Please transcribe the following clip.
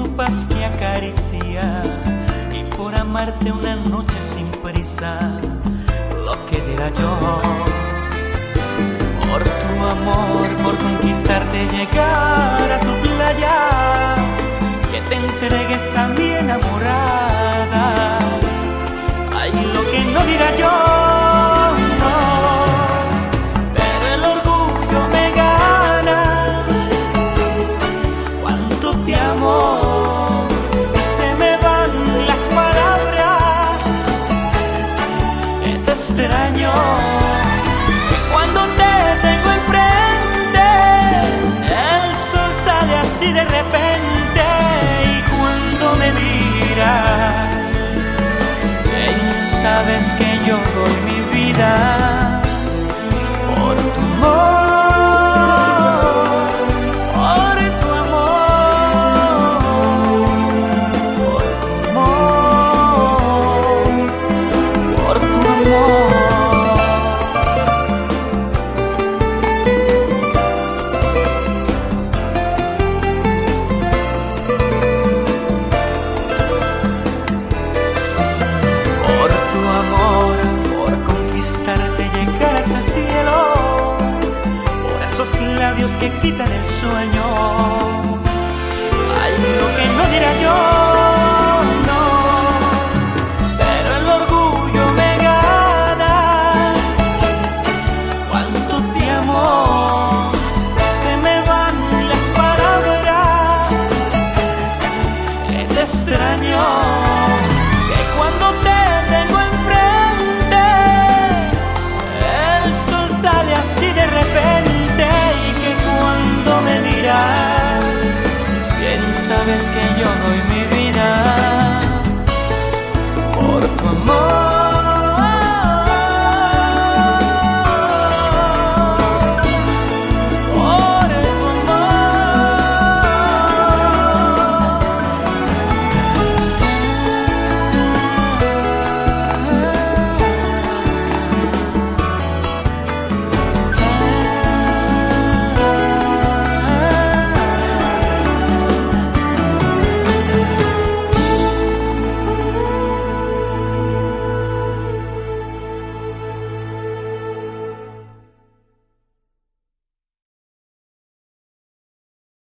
sepas que acaricia, y por amarte una noche sin prisa, lo que diera yo por tu amor, por conquistarte, llegar a tu playa, que te entregues a mi enamorada. Ay, lo que no diera yo, no, pero el orgullo me gana. Cuánto te amo y se me van las palabras, que te extraño. Cuando te tengo enfrente, el sol sale así de repente, y cuando me miras, bien sabes que yo doy mi vida por tu amor, por tu amor, por tu amor, por tu amor. Ese cielo, por esos labios que quitan el sueño. Ay, lo que no diera yo, no, pero el orgullo me gana. Cuánto te amo, se me van las palabras, que te extraño. Que cuando te tengo enfrente, sale así de repente, y que cuando me miras, bien sabes que yo doy mi vida por tu amor.